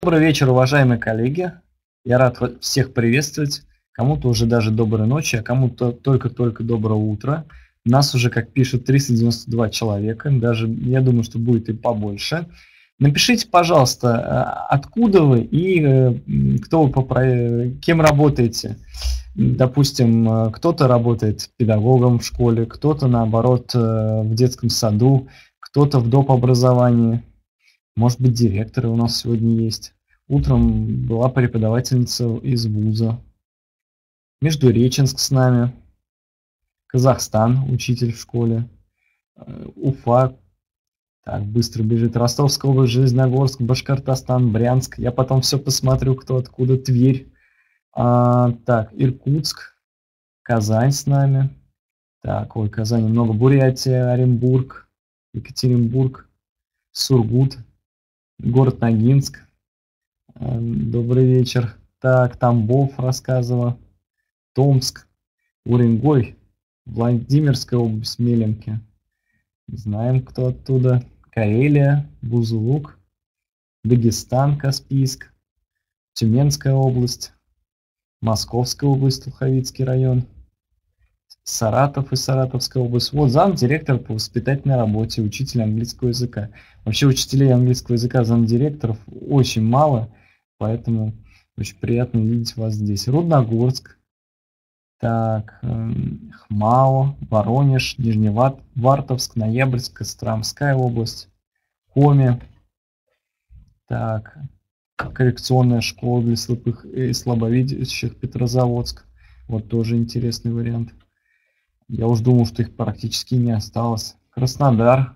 Добрый вечер, уважаемые коллеги. Я рад всех приветствовать. Кому-то уже даже доброй ночи, а кому-то только-только доброе утро. Нас уже, как пишут, 392 человека. Даже я думаю, что будет и побольше. Напишите, пожалуйста, откуда вы и кто вы кем работаете. Допустим, кто-то работает педагогом в школе, кто-то, наоборот, в детском саду, кто-то в доп. Образовании. Может быть, директоры у нас сегодня есть. Утром была преподавательница из вуза. Междуреченск с нами. Казахстан, учитель в школе. Уфа. Так, быстро бежит. Ростовская область, Железногорск, Башкортостан, Брянск. Я потом все посмотрю, кто откуда. Тверь. Так, Иркутск. Казань с нами. Так, ой, Казань много. Бурятия, Оренбург, Екатеринбург, Сургут. Город Ногинск. Добрый вечер. Так, Тамбов рассказывала. Томск. Уренгой. Владимирская область, Меленки. Знаем, кто оттуда. Карелия. Бузулук. Дагестан, Каспийск. Тюменская область. Московская область, Луховицкий район. Саратов и Саратовская область. Вот замдиректор по воспитательной работе, учитель английского языка. Вообще учителей английского языка, замдиректоров очень мало, поэтому очень приятно видеть вас здесь. Рудногорск, так, Хмао, Воронеж, Нижневартовск, Ноябрьск, Костромская область, Коми, так, коррекционная школа для слепых и слабовидящих, Петрозаводск. Вот тоже интересный вариант. Я уж думал, что их практически не осталось. Краснодар.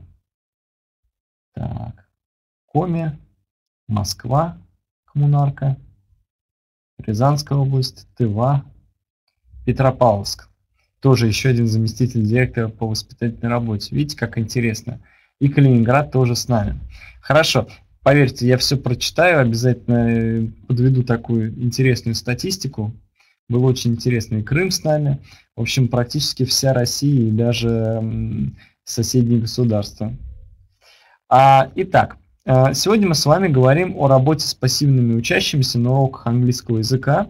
Так. Коми. Москва. Коммунарка. Рязанская область. Тыва. Петропавловск. Тоже еще один заместитель директора по воспитательной работе. Видите, как интересно. И Калининград тоже с нами. Хорошо. Поверьте, я все прочитаю. Обязательно подведу такую интересную статистику. Был очень интересный Крым с нами. В общем, практически вся Россия и даже соседние государства. Итак, сегодня мы с вами говорим о работе с пассивными учащимися на уроках английского языка.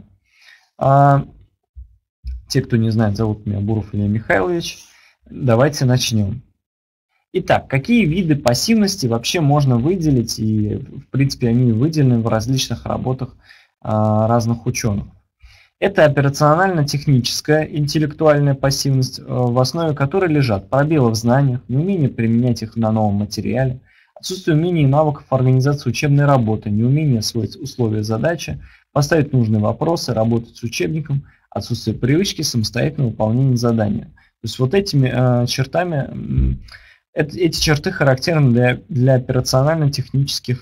Те, кто не знает, зовут меня Буров Илья Михайлович. Давайте начнем. Итак, какие виды пассивности вообще можно выделить? И, в принципе, они выделены в различных работах разных ученых. Это операционально-техническая, интеллектуальная пассивность, в основе которой лежат пробелы в знаниях, неумение применять их на новом материале, отсутствие умений и навыков организации учебной работы, неумение освоить условия задачи, поставить нужные вопросы, работать с учебником, отсутствие привычки самостоятельного выполнения задания. То есть вот этими чертами, эти черты характерны для операционально-технической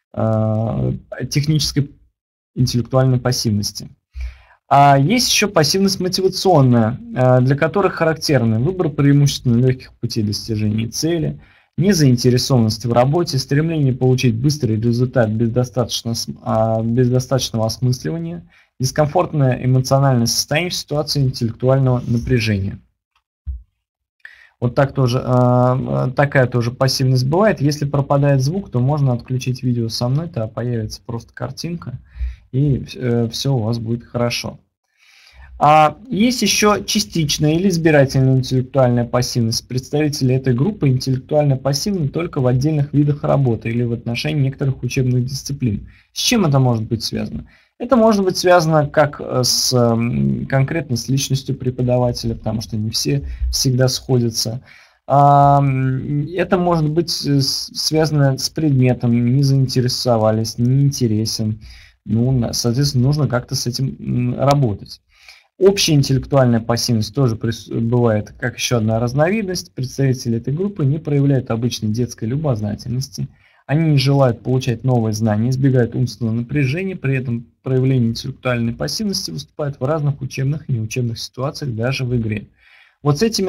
интеллектуальной пассивности. А есть еще пассивность мотивационная, для которой характерны выбор преимущественно легких путей достижения цели, незаинтересованность в работе, стремление получить быстрый результат без достаточного осмысливания, дискомфортное эмоциональное состояние в ситуации интеллектуального напряжения. Вот так тоже, такая тоже пассивность бывает. Если пропадает звук, то можно отключить видео со мной, то появится просто картинка, и все у вас будет хорошо. Есть еще частичная или избирательная интеллектуальная пассивность. Представители этой группы интеллектуально пассивны только в отдельных видах работы или в отношении некоторых учебных дисциплин. С чем это может быть связано? Это может быть связано как конкретно с личностью преподавателя, потому что не все всегда сходятся. Это может быть связано с предметом, не заинтересовались, не интересен. Ну, соответственно, нужно как-то с этим работать. Общая интеллектуальная пассивность тоже бывает как еще одна разновидность. Представители этой группы не проявляют обычной детской любознательности. Они не желают получать новые знания, избегают умственного напряжения, при этом проявление интеллектуальной пассивности выступает в разных учебных и неучебных ситуациях, даже в игре. Вот с этими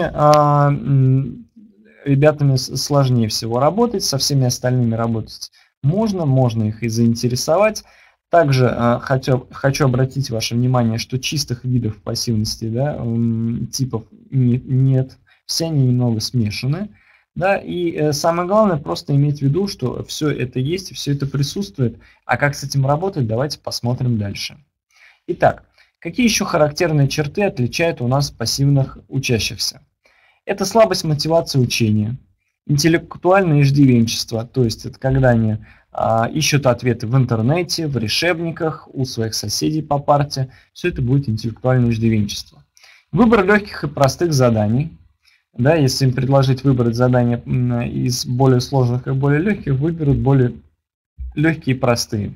ребятами сложнее всего работать, со всеми остальными работать можно их и заинтересовать. Также хочу обратить ваше внимание, что чистых видов пассивности, типов нет, все они немного смешаны. Да, и самое главное просто иметь в виду, что все это есть, все это присутствует, а как с этим работать, давайте посмотрим дальше. Итак, какие еще характерные черты отличают у нас пассивных учащихся? Это слабость мотивации учения, интеллектуальное иждивенчество, то есть это когда они ищут ответы в интернете, в решебниках, у своих соседей по парте, все это будет интеллектуальное иждивенчество. Выбор легких и простых заданий. Да, если им предложить выбрать задания из более сложных и более легких, выберут более легкие и простые.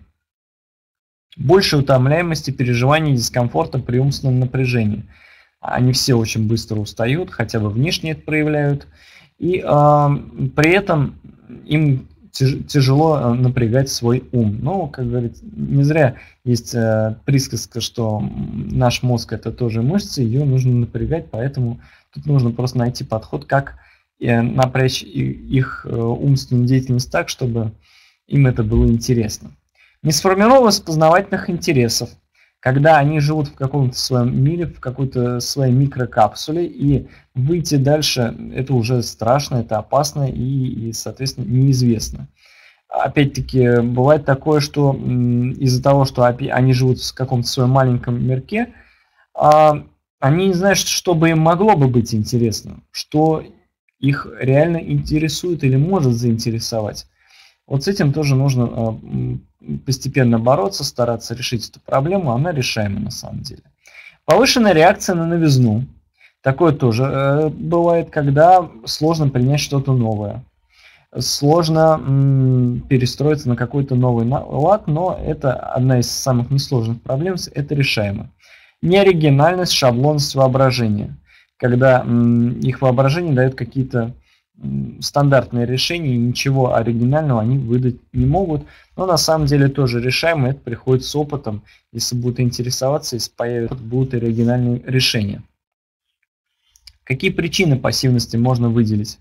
Больше утомляемости, переживаний, дискомфорта при умственном напряжении. Они все очень быстро устают, хотя бы внешне это проявляют. И при этом им тяжело напрягать свой ум. Но, как говорится, не зря есть присказка, что наш мозг это тоже мышцы, ее нужно напрягать, поэтому тут нужно просто найти подход, как напрячь их умственную деятельность так, чтобы им это было интересно. Несформированность познавательных интересов, когда они живут в каком-то своем мире, в какой-то своей микрокапсуле, и выйти дальше это уже страшно, это опасно и соответственно, неизвестно. Опять-таки, бывает такое, что из-за того, что они живут в каком-то своем маленьком мирке, они не знают, что бы им могло бы быть интересно, что их реально интересует или может заинтересовать. Вот с этим тоже нужно постепенно бороться, стараться решить эту проблему, она решаема на самом деле. Повышенная реакция на новизну. Такое тоже бывает, когда сложно принять что-то новое. Сложно перестроиться на какой-то новый лад, но это одна из самых несложных проблем, это решаемо. Неоригинальность, шаблонность воображения. Когда их воображение дает какие-то стандартные решения, ничего оригинального они выдать не могут, но на самом деле тоже решаемо, это приходит с опытом, если будут интересоваться, если появятся, будут оригинальные решения. Какие причины пассивности можно выделить?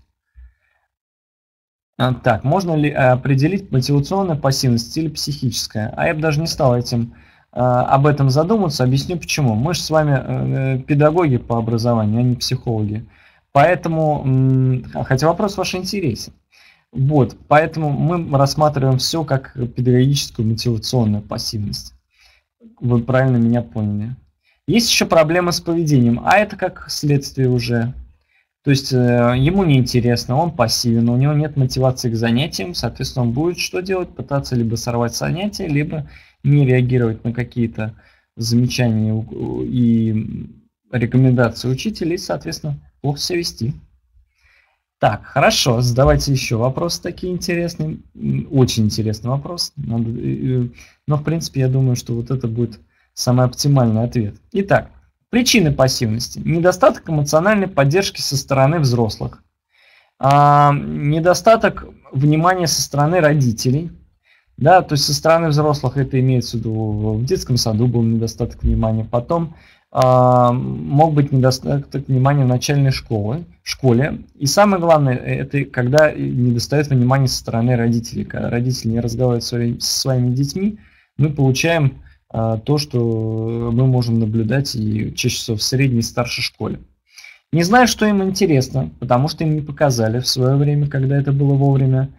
Так, можно ли определить мотивационная пассивность или психическая? А я бы даже не стал об этом задумываться, объясню почему. Мы же с вами педагоги по образованию, а не психологи. Поэтому, хотя вопрос ваш интересен. Вот, поэтому мы рассматриваем все как педагогическую мотивационную пассивность. Вы правильно меня поняли. Есть еще проблема с поведением, а это как следствие уже. То есть ему неинтересно, он пассивен, у него нет мотивации к занятиям, соответственно, он будет что делать? Пытаться либо сорвать занятия, либо не реагировать на какие-то замечания и рекомендации учителя, и, соответственно, плохо себя вести. Так, хорошо, задавайте еще вопросы такие интересные. Очень интересный вопрос. Но, в принципе, я думаю, что вот это будет самый оптимальный ответ. Итак, причины пассивности. Недостаток эмоциональной поддержки со стороны взрослых. Недостаток внимания со стороны родителей. Да, то есть со стороны взрослых это имеется в виду, в детском саду был недостаток внимания, потом мог быть недостаток внимания в начальной школе. И самое главное, это когда недостает внимания со стороны родителей. Когда родители не разговаривают со своими детьми, мы получаем то, что мы можем наблюдать и чаще всего в средней и старшей школе. Не знаю, что им интересно, потому что им не показали в свое время, когда это было вовремя.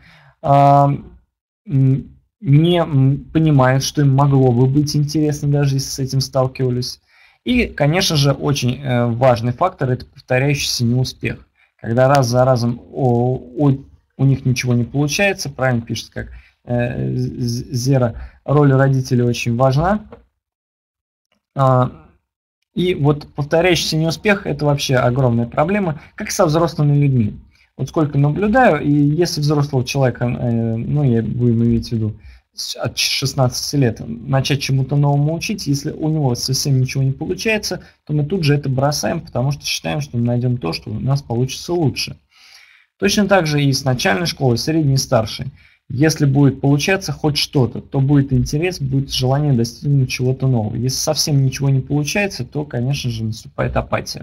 Не понимают, что им могло бы быть интересно, даже если с этим сталкивались. И, конечно же, очень важный фактор – это повторяющийся неуспех. Когда раз за разом у них ничего не получается, правильно пишет, как Зера, роль родителей очень важна. И вот повторяющийся неуспех – это вообще огромная проблема, как со взрослыми людьми. Вот сколько наблюдаю, и если взрослого человека, будем иметь в виду, от 16 лет начать чему-то новому учить, если у него совсем ничего не получается, то мы тут же это бросаем, потому что считаем, что мы найдем то, что у нас получится лучше. Точно так же и с начальной школы, средней и старшей. Если будет получаться хоть что-то, то будет интерес, будет желание достигнуть чего-то нового. Если совсем ничего не получается, то, конечно же, наступает апатия.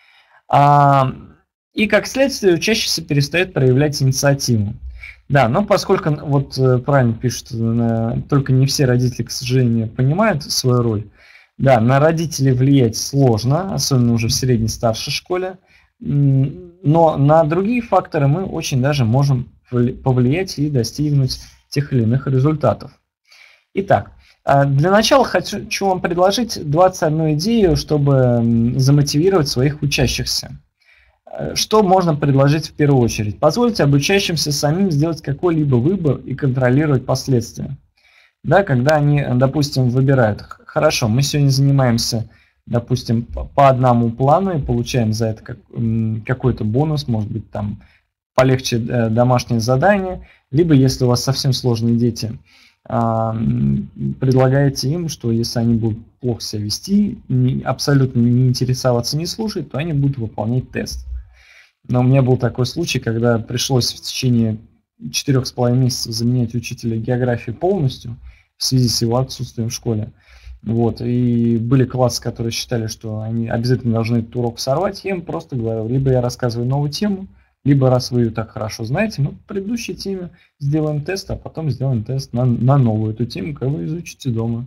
И как следствие учащийся перестает проявлять инициативу. Да, но поскольку, вот правильно пишут, только не все родители, к сожалению, понимают свою роль. Да, на родителей влиять сложно, особенно уже в средней, старшей школе. Но на другие факторы мы очень даже можем повлиять и достигнуть тех или иных результатов. Итак, для начала хочу вам предложить 21 идею, чтобы замотивировать своих учащихся. Что можно предложить в первую очередь? Позвольте обучающимся самим сделать какой-либо выбор и контролировать последствия. Да, когда они, допустим, выбирают, хорошо, мы сегодня занимаемся, допустим, по одному плану и получаем за это какой-то бонус, может быть, там полегче домашнее задание, либо если у вас совсем сложные дети, предлагаете им, что если они будут плохо себя вести, абсолютно не интересоваться, не слушать, то они будут выполнять тест. Но у меня был такой случай, когда пришлось в течение 4,5 месяцев заменять учителя географии полностью в связи с его отсутствием в школе. Вот. И были классы, которые считали, что они обязательно должны этот урок сорвать. Я им просто говорил, либо я рассказываю новую тему, либо раз вы ее так хорошо знаете, мы в предыдущей теме сделаем тест, а потом сделаем тест на новую эту тему, как вы изучите дома.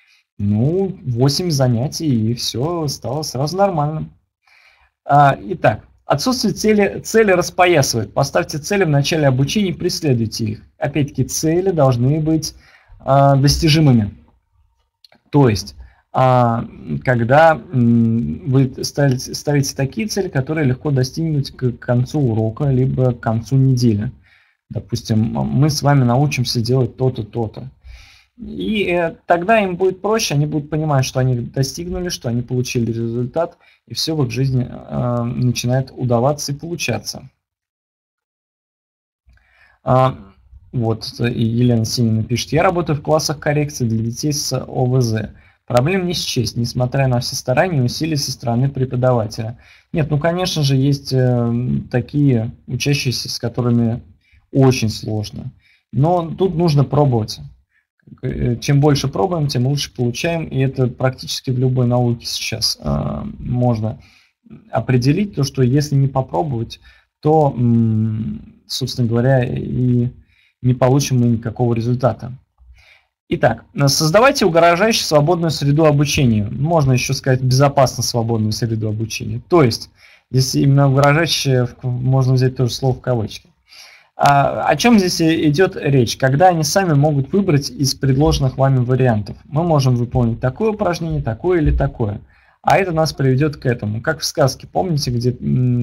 8 занятий, и все стало сразу нормальным. Итак, отсутствие цели распоясывает. Поставьте цели в начале обучения, преследуйте их. Опять-таки, цели должны быть достижимыми. То есть, когда вы ставите такие цели, которые легко достигнуть к концу урока, либо к концу недели. Допустим, мы с вами научимся делать то-то, то-то. И тогда им будет проще, они будут понимать, что они достигнули, что они получили результат, и все в их жизни начинает удаваться и получаться. Вот, и Елена Синина пишет, я работаю в классах коррекции для детей с ОВЗ. Проблем не счесть, несмотря на все старания и усилия со стороны преподавателя. Нет, конечно же, есть такие учащиеся, с которыми очень сложно. Но тут нужно пробовать. Чем больше пробуем, тем лучше получаем. И это практически в любой науке сейчас можно определить, то, что если не попробовать, то, собственно говоря, и не получим мы никакого результата. Итак, создавайте угрожающе свободную среду обучения. Можно еще сказать безопасно свободную среду обучения. То есть, если именно угрожающе, можно взять тоже слово в кавычки. О чем здесь идет речь? Когда они сами могут выбрать из предложенных вами вариантов. Мы можем выполнить такое упражнение, такое или такое. А это нас приведет к этому. Как в сказке, помните, где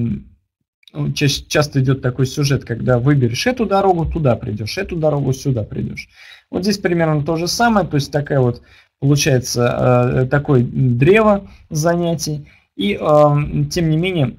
часто идет такой сюжет, когда выберешь эту дорогу, туда придешь, эту дорогу, сюда придешь. Вот здесь примерно то же самое, то есть такая вот получается такое древо занятий. И тем не менее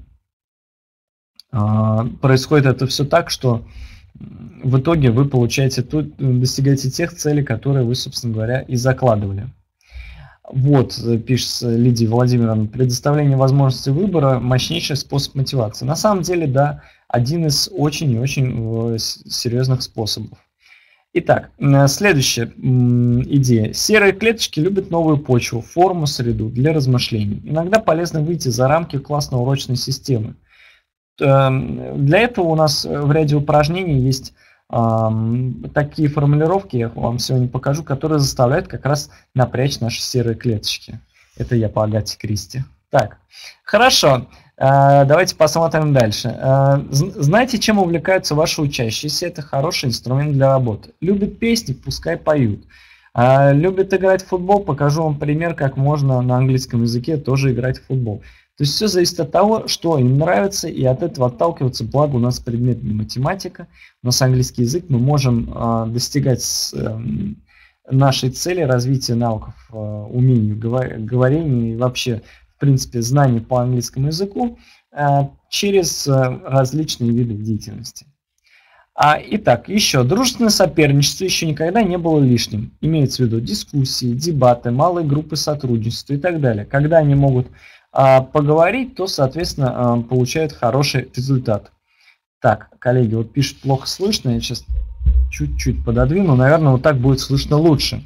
происходит это все так, что в итоге вы достигаете тех целей, которые вы, собственно говоря, и закладывали. Вот, пишет Лидия Владимировна, предоставление возможности выбора – мощнейший способ мотивации. На самом деле, да, один из очень и очень серьезных способов. Итак, следующая идея. Серые клеточки любят новую почву, форму, среду для размышлений. Иногда полезно выйти за рамки классно-урочной системы. Для этого у нас в ряде упражнений есть такие формулировки, я вам сегодня покажу, которые заставляют как раз напрячь наши серые клеточки. Это я по Агате Кристи. Так, хорошо, давайте посмотрим дальше. Знаете, чем увлекаются ваши учащиеся? Это хороший инструмент для работы. Любят песни, пускай поют. Любят играть в футбол, покажу вам пример, как можно на английском языке тоже играть в футбол. То есть все зависит от того, что им нравится, и от этого отталкиваться, благо у нас предмет не математика, у нас английский язык, мы можем достигать нашей цели развития навыков, умений говорения и вообще, в принципе, знаний по английскому языку через различные виды деятельности. Итак, еще, дружественное соперничество еще никогда не было лишним. Имеется в виду дискуссии, дебаты, малые группы сотрудничества и так далее. Когда они могут поговорить, то, соответственно, получают хороший результат. Так, коллеги, вот пишут, плохо слышно, я сейчас чуть-чуть пододвину, наверное, вот так будет слышно лучше.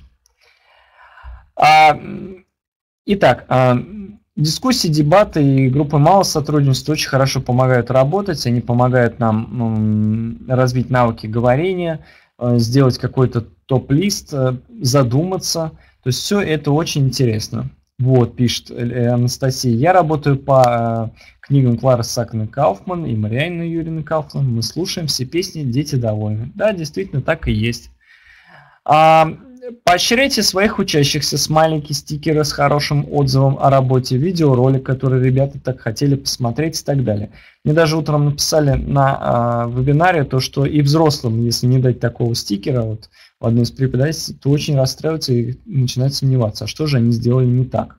Итак, дискуссии, дебаты и группы малого сотрудничества очень хорошо помогают работать, они помогают нам развить навыки говорения, сделать какой-то топ-лист, задуматься, то есть все это очень интересно. Вот, пишет Анастасия. Я работаю по книгам Клары Сакны Кауфман и Марианны Юрьевны Кауфман. Мы слушаем все песни, дети довольны. Да, действительно, так и есть. Поощряйте своих учащихся, смайлики, стикеры с хорошим отзывом о работе, видеоролик, который ребята так хотели посмотреть и так далее. Мне даже утром написали на вебинаре то, что и взрослым, если не дать такого стикера, вот в одной из преподавателей, то очень расстраиваются и начинают сомневаться, а что же они сделали не так.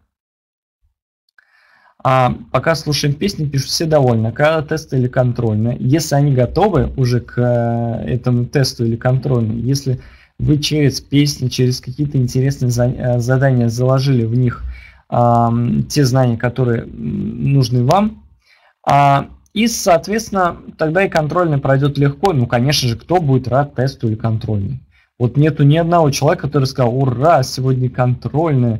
Пока слушаем песни, пишут все довольны. Когда тесты или контрольные. Если они готовы уже к этому тесту или контрольной, если вы через песни, через какие-то интересные задания заложили в них те знания, которые нужны вам, и, соответственно, тогда и контрольный пройдет легко. Ну, конечно же, кто будет рад тесту или контрольной? Вот нету ни одного человека, который сказал: ура, сегодня контрольная.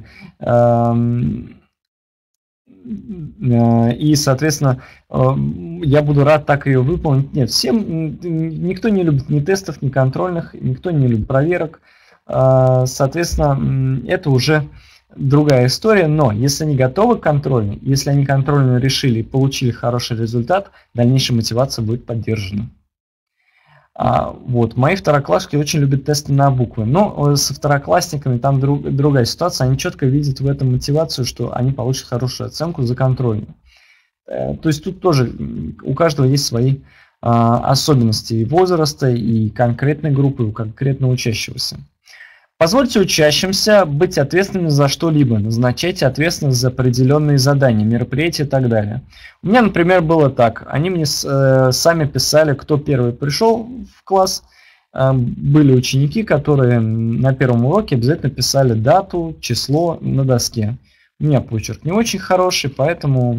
И, соответственно, я буду рад так ее выполнить. Нет, никто не любит ни тестов, ни контрольных, никто не любит проверок. Соответственно, это уже другая история. Но если они готовы к контрольной, если они контрольную решили и получили хороший результат, дальнейшая мотивация будет поддержана. Вот. Мои второклассники очень любят тесты на буквы. Но со второклассниками там другая ситуация. Они четко видят в этом мотивацию, что они получат хорошую оценку за контрольную. То есть тут тоже у каждого есть свои особенности и возраста, и конкретной группы, у конкретного учащегося. Позвольте учащимся быть ответственными за что-либо, назначайте ответственность за определенные задания, мероприятия и так далее. У меня, например, было так. Они мне сами писали, кто первый пришел в класс. Были ученики, которые на первом уроке обязательно писали дату, число на доске. У меня почерк не очень хороший, поэтому,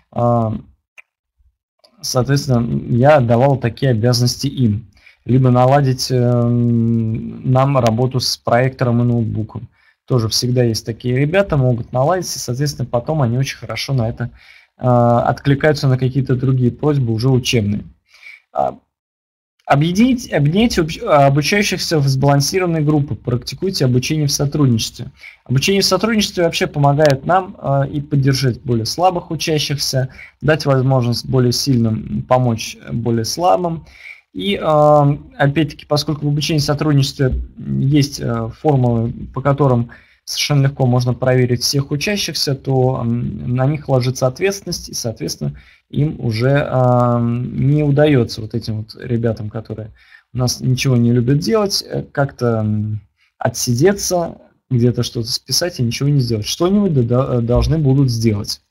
соответственно, я давал такие обязанности им. Либо наладить нам работу с проектором и ноутбуком. Тоже всегда есть такие ребята, могут наладить, и, соответственно, потом они очень хорошо на это откликаются на какие-то другие просьбы, уже учебные. Объедините обучающихся в сбалансированные группы, практикуйте обучение в сотрудничестве. Обучение в сотрудничестве вообще помогает нам и поддержать более слабых учащихся, дать возможность более сильным помочь более слабым. И опять-таки, поскольку в обучении в сотрудничестве есть формулы, по которым совершенно легко можно проверить всех учащихся, то на них ложится ответственность, и, соответственно, им уже не удается вот этим вот ребятам, которые у нас ничего не любят делать, как-то отсидеться, где-то что-то списать и ничего не сделать. Что-нибудь должны будут сделать.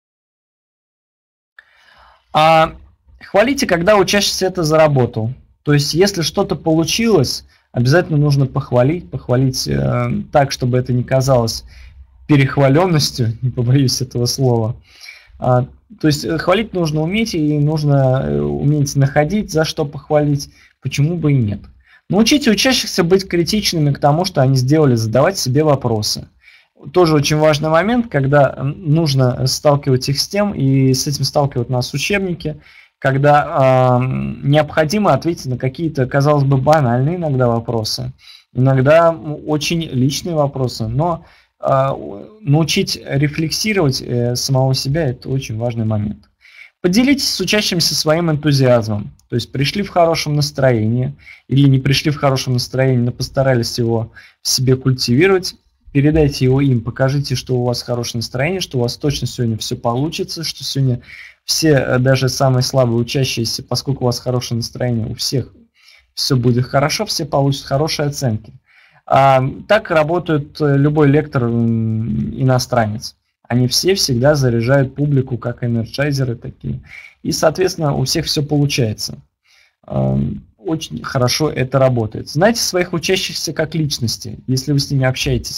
Хвалите, когда учащийся это заработал. То есть, если что-то получилось, обязательно нужно похвалить так, чтобы это не казалось перехваленностью, не побоюсь этого слова. То есть, хвалить нужно уметь, и нужно уметь находить, за что похвалить, почему бы и нет. Научите учащихся быть критичными к тому, что они сделали, задавать себе вопросы. Тоже очень важный момент, когда нужно сталкивать их с тем, и с этим сталкивают нас учебники, когда необходимо ответить на какие-то, казалось бы, банальные иногда вопросы, иногда очень личные вопросы, но научить рефлексировать самого себя – это очень важный момент. Поделитесь с учащимся своим энтузиазмом, то есть пришли в хорошем настроении или не пришли в хорошем настроении, но постарались его в себе культивировать. Передайте его им, покажите, что у вас хорошее настроение, что у вас точно сегодня все получится, что сегодня все, даже самые слабые учащиеся, поскольку у вас хорошее настроение, у всех все будет хорошо, все получат хорошие оценки. Так работает любой лектор-иностранец. Они все всегда заряжают публику, как энерджайзеры такие. И, соответственно, у всех все получается. Очень хорошо это работает. Знайте своих учащихся как личности. Если вы с ними общаетесь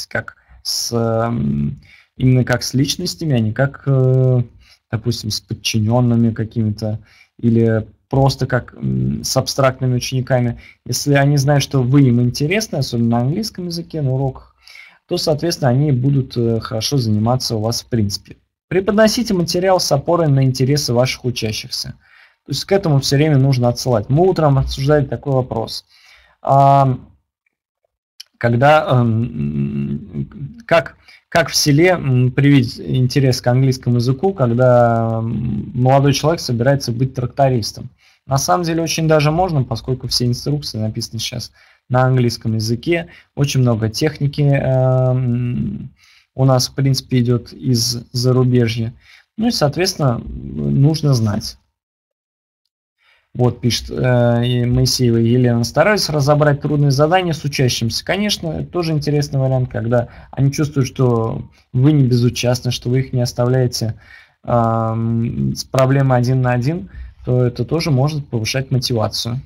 именно как с личностями, а не как, допустим, с подчиненными какими-то или просто как с абстрактными учениками. Если они знают, что вы им интересны, особенно на английском языке, на уроках, то, соответственно, они будут хорошо заниматься у вас в принципе. Преподносите материал с опорой на интересы ваших учащихся. То есть к этому все время нужно отсылать. Мы утром обсуждали такой вопрос. Как Как в селе привить интерес к английскому языку, когда молодой человек собирается быть трактористом? На самом деле очень даже можно, поскольку все инструкции написаны сейчас на английском языке. Очень много техники у нас, в принципе, идет из зарубежья. Ну и, соответственно, нужно знать. Вот пишет Моисеева Елена. Стараюсь разобрать трудные задания с учащимся. Конечно, это тоже интересный вариант, когда они чувствуют, что вы не безучастны, что вы их не оставляете с проблемой один на один, то это тоже может повышать мотивацию.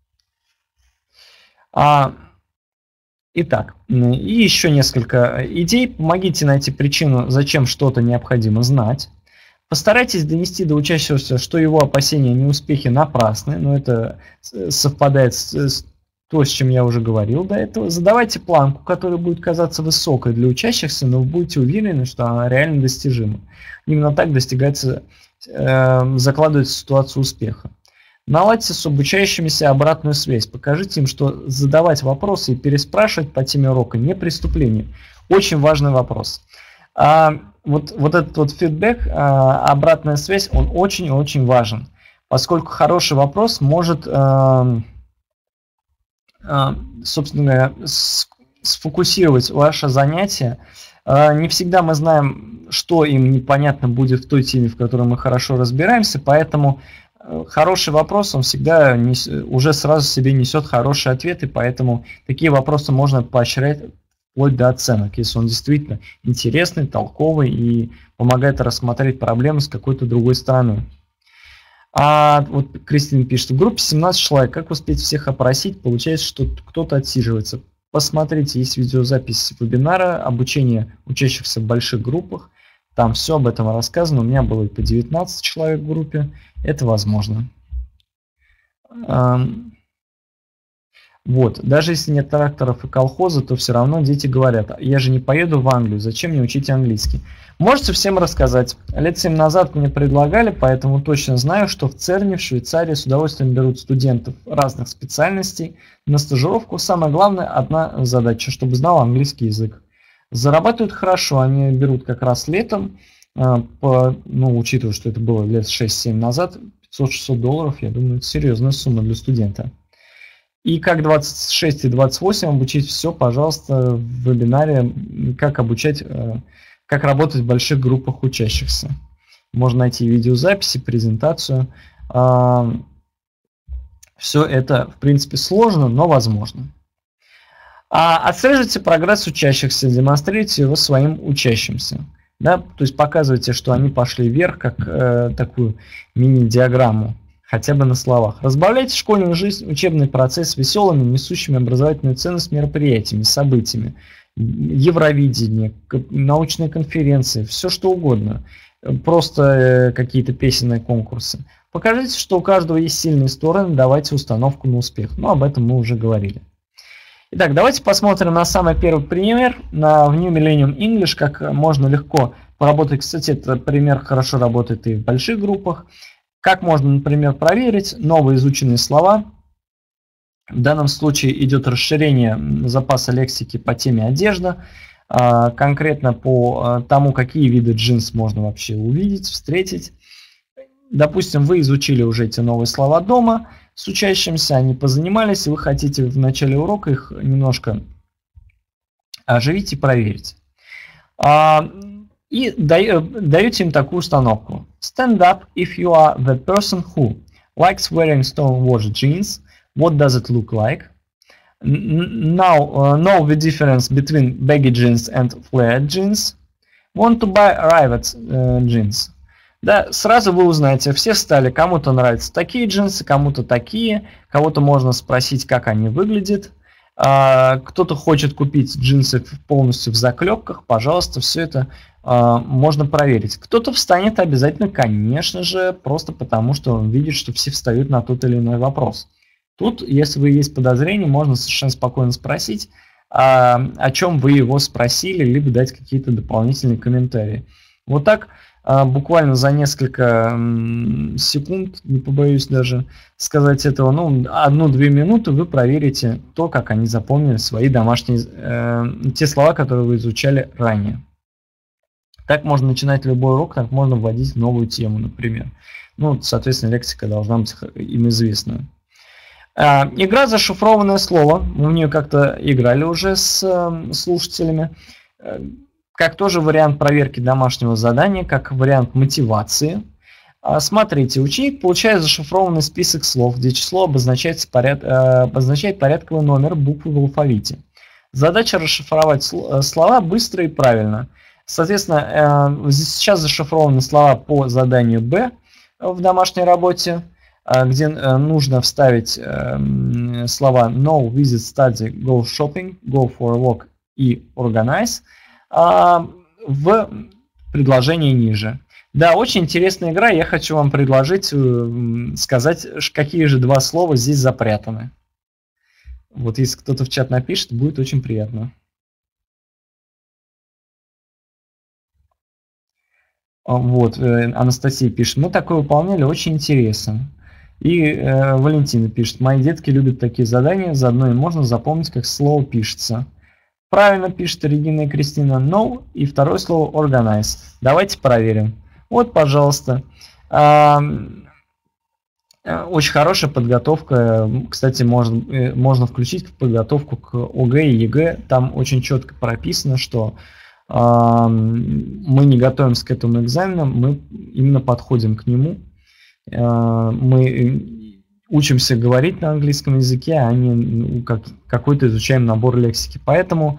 Итак, и еще несколько идей. Помогите найти причину, зачем что-то необходимо знать. Постарайтесь донести до учащегося, что его опасения и неуспехи напрасны, но это совпадает с то, с чем я уже говорил до этого. Задавайте планку, которая будет казаться высокой для учащихся, но вы будете уверены, что она реально достижима. Именно так достигается, закладывается ситуация успеха. Наладьте с обучающимися обратную связь. Покажите им, что задавать вопросы и переспрашивать по теме урока не преступление. Очень важный вопрос. Вот этот вот фидбэк, обратная связь, он очень-очень важен, поскольку хороший вопрос может, собственно говоря, сфокусировать ваше занятие. Не всегда мы знаем, что им непонятно будет в той теме, в которой мы хорошо разбираемся, поэтому хороший вопрос, он всегда уже сразу себе несет хорошие ответы, поэтому такие вопросы можно поощрять вплоть до оценок, если он действительно интересный, толковый и помогает рассмотреть проблемы с какой-то другой стороны. Вот Кристина пишет, в группе 17 человек, как успеть всех опросить? Получается, что кто-то отсиживается. Посмотрите, есть видеозапись вебинара, обучение учащихся в больших группах, там все об этом рассказано, у меня было и по 19 человек в группе, это возможно. Вот, даже если нет тракторов и колхоза, то все равно дети говорят, я же не поеду в Англию, зачем мне учить английский? Можете всем рассказать. Лет 7 назад мне предлагали, поэтому точно знаю, что в ЦЕРНе, в Швейцарии с удовольствием берут студентов разных специальностей на стажировку. Самое главное, одна задача, чтобы знал английский язык. Зарабатывают хорошо, они берут как раз летом, учитывая, что это было лет 6-7 назад, $500-600, я думаю, это серьезная сумма для студента. И как 26 и 28 обучить все, пожалуйста, в вебинаре, как работать в больших группах учащихся. Можно найти видеозаписи, презентацию. Все это, в принципе, сложно, но возможно. Отслеживайте прогресс учащихся, демонстрируйте его своим учащимся. Да? То есть показывайте, что они пошли вверх, как такую мини-диаграмму. Хотя бы на словах. Разбавляйте школьную жизнь, учебный процесс веселыми, несущими образовательную ценность мероприятиями, событиями. Евровидение, научные конференции, все что угодно. Просто какие-то песенные конкурсы. Покажите, что у каждого есть сильные стороны, давайте установку на успех. Об этом мы уже говорили. Итак, давайте посмотрим на самый первый пример, в New Millennium English, как можно легко поработать. Кстати, этот пример хорошо работает и в больших группах. Как можно, например, проверить новые изученные слова. В данном случае идет расширение запаса лексики по теме одежда, конкретно по тому, какие виды джинс можно вообще увидеть, встретить. Допустим, вы изучили уже эти новые слова дома с учащимся, они позанимались, и вы хотите в начале урока их немножко оживить и проверить. И даете им такую установку. Stand up if you are the person who likes wearing stone-washed jeans. What does it look like? Now know the difference between baggy jeans and flared jeans. Want to buy rivet jeans. Да, сразу вы узнаете, все встали, кому-то нравятся такие джинсы, кому-то такие, кого-то можно спросить, как они выглядят. Кто-то хочет купить джинсы полностью в заклепках, пожалуйста, все это можно проверить. Кто-то встанет обязательно, конечно же, просто потому, что он видит, что все встают на тот или иной вопрос. Тут, если вы есть подозрение, можно совершенно спокойно спросить, о чем вы его спросили, либо дать какие-то дополнительные комментарии. Вот так буквально за несколько секунд, не побоюсь даже сказать этого, 1-2 минуты вы проверите то, как они запомнили свои домашние, те слова, которые вы изучали ранее. Так можно начинать любой урок, так можно вводить новую тему, например. Ну, соответственно, лексика должна быть им известна. Игра «Зашифрованное слово». Мы в нее как-то играли уже с слушателями. Как тоже вариант проверки домашнего задания, как вариант мотивации. Смотрите, ученик получает зашифрованный список слов, где число обозначает порядковый номер буквы в алфавите. Задача расшифровать слова быстро и правильно. Соответственно, сейчас зашифрованы слова по заданию Б в домашней работе, где нужно вставить слова no, visit, study, go shopping, go for a walk и organize в предложении ниже. Да, очень интересная игра. Я хочу вам предложить сказать, какие же два слова здесь запрятаны. Вот если кто-то в чат напишет, будет очень приятно. Вот, Анастасия пишет, мы такое выполняли, очень интересно. И Валентина пишет, мои детки любят такие задания, заодно и можно запомнить, как слово пишется. Правильно пишет Регина и Кристина, no, и второе слово organize. Давайте проверим. Вот, пожалуйста. Очень хорошая подготовка. Кстати, можно включить подготовку к ОГЭ и ЕГЭ. Там очень четко прописано, что мы не готовимся к этому экзамену, мы именно подходим к нему. Мы учимся говорить на английском языке, а не какой-то изучаем набор лексики. Поэтому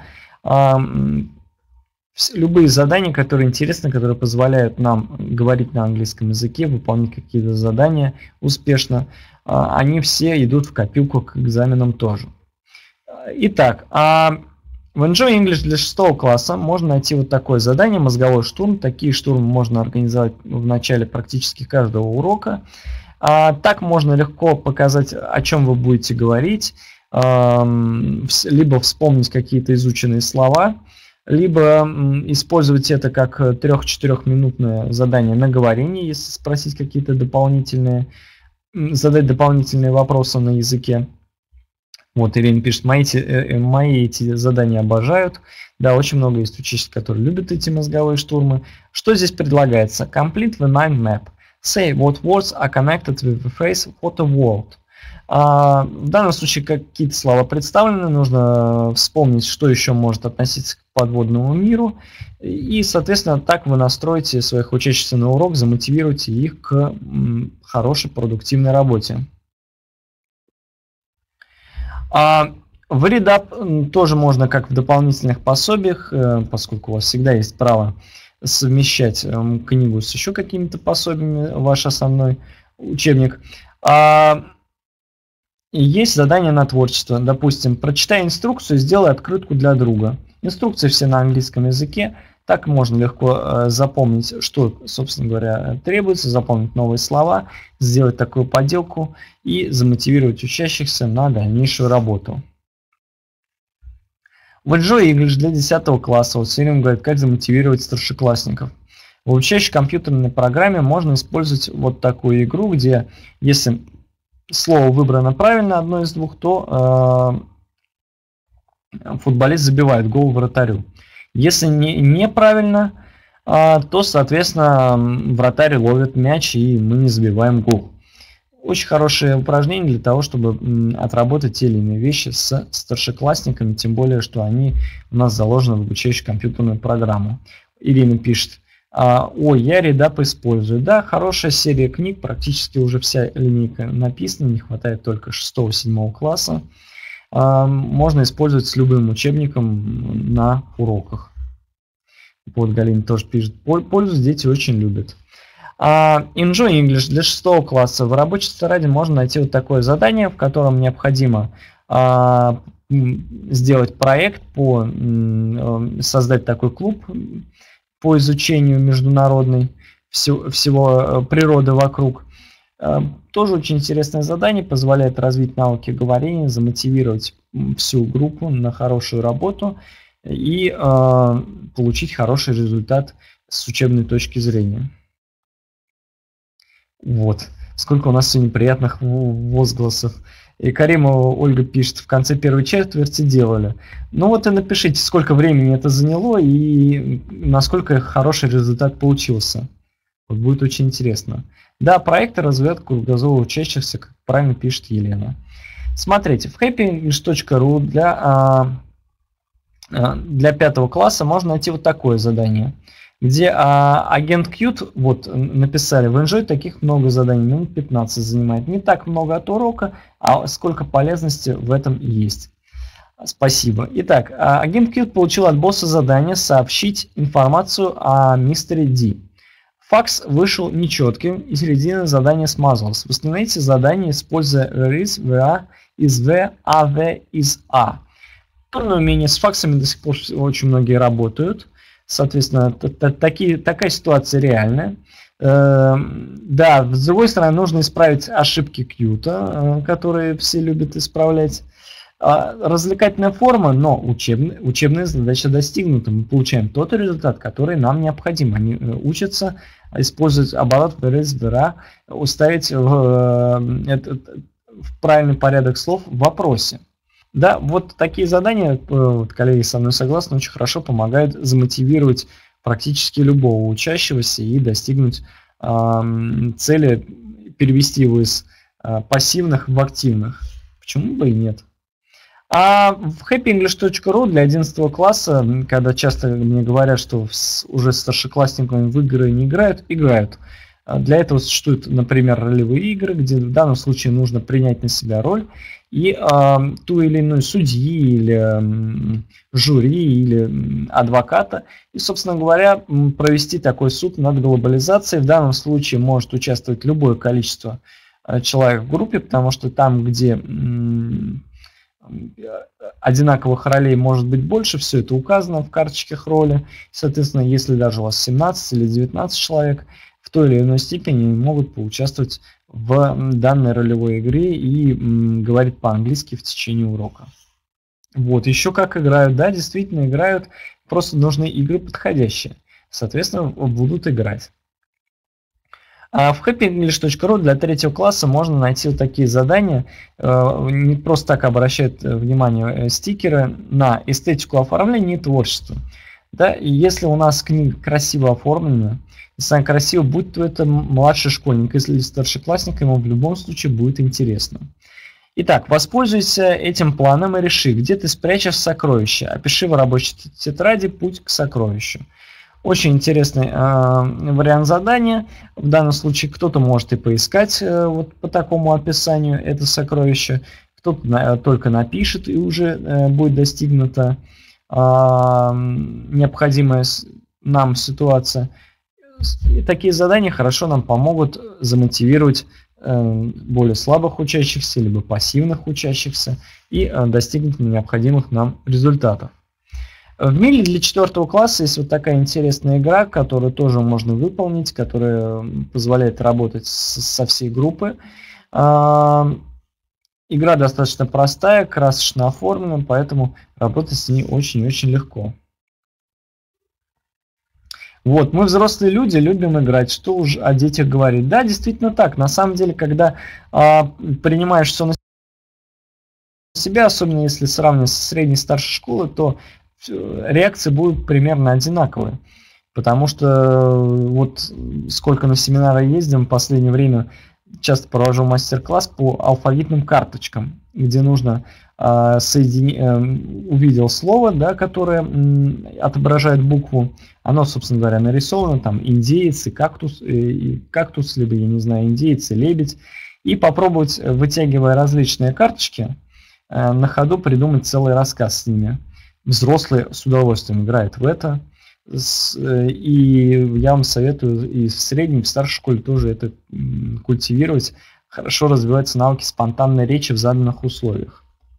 любые задания, которые интересны, которые позволяют нам говорить на английском языке, выполнять какие-то задания успешно, они все идут в копилку к экзаменам тоже. Итак, в Enjoy English для 6 класса можно найти вот такое задание, мозговой штурм. Такие штурмы можно организовать в начале практически каждого урока. Так можно легко показать, о чем вы будете говорить, либо вспомнить какие-то изученные слова, либо использовать это как 3-4-минутное задание на говорение, если спросить какие-то задать дополнительные вопросы на языке. Вот Ирина пишет, мои эти задания обожают. Да, очень много есть учащих, которые любят эти мозговые штурмы. Что здесь предлагается? Complete the mind map. Say what words are connected with the phrase what a world. В данном случае какие-то слова представлены, нужно вспомнить, что еще может относиться к подводному миру. И, соответственно, так вы настроите своих учащихся на урок, замотивируете их к хорошей, продуктивной работе. В ReadUp тоже можно, как в дополнительных пособиях, поскольку у вас всегда есть право совмещать книгу с еще какими-то пособиями, ваш основной учебник. Есть задание на творчество. Допустим, прочитай инструкцию и сделай открытку для друга. Инструкции все на английском языке. Так можно легко запомнить, что, собственно говоря, требуется, запомнить новые слова, сделать такую поделку и замотивировать учащихся на дальнейшую работу. В Enjoy English для 10 класса вот все время говорят, как замотивировать старшеклассников. В обучающей компьютерной программе можно использовать вот такую игру, где если слово выбрано правильно, одно из двух, то футболист забивает гол вратарю. Если неправильно, то, соответственно, вратарь ловит мяч, и мы не забиваем гол. Очень хорошее упражнение для того, чтобы отработать те или иные вещи с старшеклассниками, тем более, что они у нас заложены в обучающую компьютерную программу. Ирина пишет, ой, я ReadUp использую. Да, хорошая серия книг, практически уже вся линейка написана, не хватает только 6-7 класса. Можно использовать с любым учебником на уроках. Вот Галина тоже пишет, пользуюсь, дети очень любят. Enjoy English для 6 класса. В рабочей тетради можно найти вот такое задание, в котором необходимо сделать проект, создать такой клуб по изучению международной всего природы вокруг. Тоже очень интересное задание, позволяет развить навыки говорения, замотивировать всю группу на хорошую работу и получить хороший результат с учебной точки зрения. Вот. Сколько у нас сегодня приятных возгласов. И Каримова Ольга пишет, в конце первой четверти делали. Ну вот и напишите, сколько времени это заняло и насколько хороший результат получился. Вот будет очень интересно. Да, проекты развивают кругозор учащихся, как правильно пишет Елена. Смотрите, в happyenglish.ru для 5 класса можно найти вот такое задание, где агент Qt, вот написали, в Enjoy таких много заданий, минут 15 занимает. Не так много от урока, а сколько полезности в этом есть. Спасибо. Итак, агент Qt получил от босса задание сообщить информацию о мистере Ди. Факс вышел нечетким, и середина задания смазалась. Восстановите задание, используя where is, where is, where, where is, Трудное умение, с факсами до сих пор очень многие работают. Соответственно, такая ситуация реальная. Да, с другой стороны, нужно исправить ошибки Qt, которые все любят исправлять. Развлекательная форма, но учебная задача достигнута. Мы получаем тот результат, который нам необходим. Они учатся использовать оборот where, уставить в правильный порядок слов в вопросе. Да, вот такие задания, коллеги со мной согласны, очень хорошо помогают замотивировать практически любого учащегося и достигнуть цели, перевести его из пассивных в активных. Почему бы и нет? А в happyenglish.ru для 11 класса, когда часто мне говорят, что уже старшеклассниками в игры не играют, играют. Для этого существуют, например, ролевые игры, где в данном случае нужно принять на себя роль и ту или иную судьи, или жюри, или адвоката, и, собственно говоря, провести такой суд над глобализацией. В данном случае может участвовать любое количество человек в группе, потому что там, где одинаковых ролей может быть больше, все это указано в карточках роли. Соответственно, если даже у вас 17 или 19 человек, в той или иной степени могут поучаствовать в данной ролевой игре и говорить по-английски в течение урока. Вот, еще как играют, да, действительно играют, просто нужны игры подходящие, соответственно, будут играть. А в happyenglish.ru для 3 класса можно найти вот такие задания, не просто так обращают внимание стикеры на эстетику оформления и творчество. Да, и если у нас книга красиво оформлена, если она красиво, будь то это младший школьник, если старшеклассник, ему в любом случае будет интересно. Итак, воспользуйся этим планом и реши, где ты спрячешь сокровище. Опиши в рабочей тетради путь к сокровищу. Очень интересный вариант задания. В данном случае кто-то может и поискать вот по такому описанию это сокровище, кто-то только напишет и уже будет достигнута необходимая нам ситуация. И такие задания хорошо нам помогут замотивировать более слабых учащихся, либо пассивных учащихся и достигнуть необходимых нам результатов. В Миле для 4 класса есть вот такая интересная игра, которую тоже можно выполнить, которая позволяет работать со всей группы. Игра достаточно простая, красочно оформлена, поэтому работать с ней очень-очень легко. Вот, мы взрослые люди, любим играть, что уж о детях говорить. Да, действительно так. На самом деле, когда принимаешь все на себя, особенно если сравнивать с средней старшей школой, то реакции будут примерно одинаковые. Потому что вот сколько на семинары ездим, в последнее время часто провожу мастер-класс по алфавитным карточкам, где нужно увидел слово, да, которое отображает букву, оно, собственно говоря, нарисовано, там индеец и кактус, либо, я не знаю, индеец и лебедь, и попробовать, вытягивая различные карточки, на ходу придумать целый рассказ с ними. Взрослые с удовольствием играют в это, и я вам советую и в средней, и в старшей школе тоже это культивировать. Хорошо развиваются навыки спонтанной речи в заданных условиях.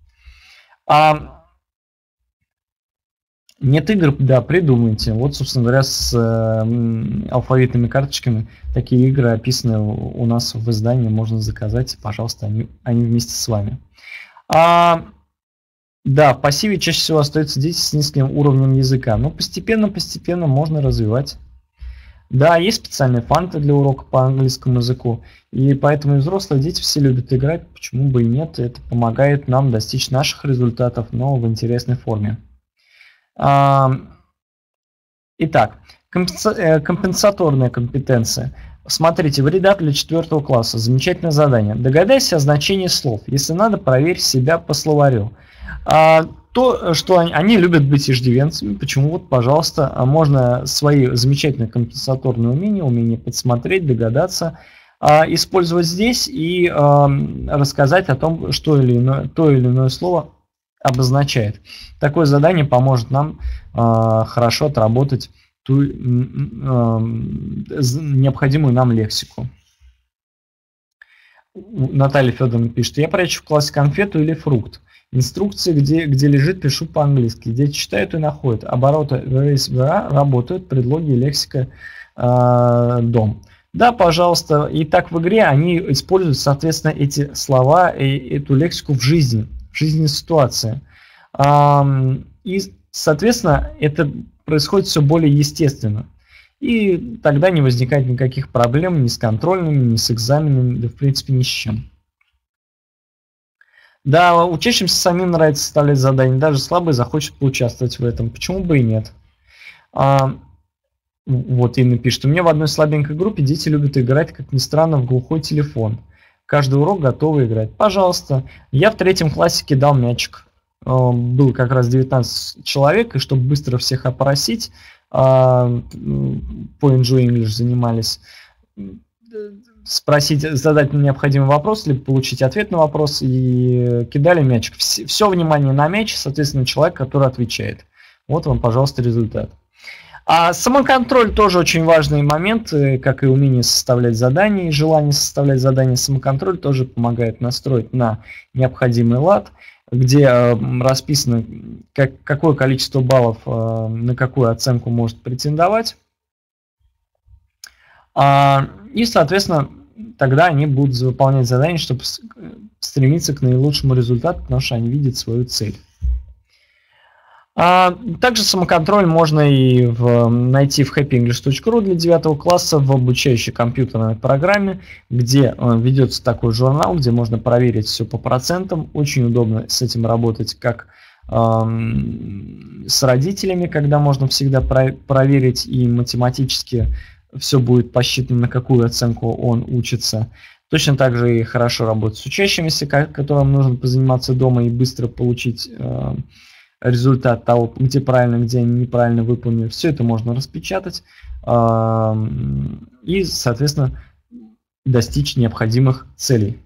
Нет игр, да, придумайте. Вот, собственно говоря, с алфавитными карточками такие игры описаны у нас в издании, можно заказать, пожалуйста, они вместе с вами. Да, в пассиве чаще всего остаются дети с низким уровнем языка, но постепенно можно развивать. Да, есть специальные фанты для урока по английскому языку, и поэтому и взрослые дети все любят играть, почему бы и нет, это помогает нам достичь наших результатов, но в интересной форме. Итак, компенсаторная компетенция. Смотрите, вредак для 4 класса. Замечательное задание. Догадайся о значении слов. Если надо, проверь себя по словарю. То, что они любят быть иждивенцами, почему вот, пожалуйста, можно свои замечательные компенсаторные умения подсмотреть, догадаться, использовать здесь и рассказать о том, что то или иное слово обозначает. Такое задание поможет нам хорошо отработать ту необходимую нам лексику. Наталья Федоровна пишет: я прячу в классе конфету или фрукт. Инструкции, где лежит, пишу по-английски. Дети читают и находят. Обороты работают, предлоги, лексика, дом. Да, пожалуйста. И так в игре они используют, соответственно, эти слова и эту лексику в жизненной ситуации. И, соответственно, это происходит все более естественно. И тогда не возникает никаких проблем ни с контрольными, ни с экзаменами, да в принципе ни с чем. Да, учащимся самим нравится составлять задания, даже слабый захочет поучаствовать в этом. Почему бы и нет? Вот Инна пишет: у меня в одной слабенькой группе дети любят играть, как ни странно, в глухой телефон. Каждый урок готовы играть. Пожалуйста. Я в 3 классе кидал мячик. Было как раз 19 человек, и чтобы быстро всех опросить, по Enjoy English занимались, задать необходимый вопрос, либо получить ответ на вопрос, и кидали мячик. Все внимание на мяч, соответственно, человек, который отвечает. Вот вам, пожалуйста, результат. А самоконтроль тоже очень важный момент, как и умение составлять задания, и желание составлять задания. Самоконтроль тоже помогает настроить на необходимый лад, где расписано, какое количество баллов на какую оценку может претендовать. И, соответственно, тогда они будут выполнять задания, чтобы стремиться к наилучшему результату, потому что они видят свою цель. Также самоконтроль можно и найти в happyenglish.ru для 9 класса в обучающей компьютерной программе, где ведется такой журнал, где можно проверить все по процентам. Очень удобно с этим работать как с родителями, когда можно всегда проверить и математически все будет посчитано, на какую оценку он учится. Точно так же и хорошо работать с учащимися, которым нужно позаниматься дома и быстро получить результат того, где правильно, где они неправильно выполнили. Все это можно распечатать и, соответственно, достичь необходимых целей.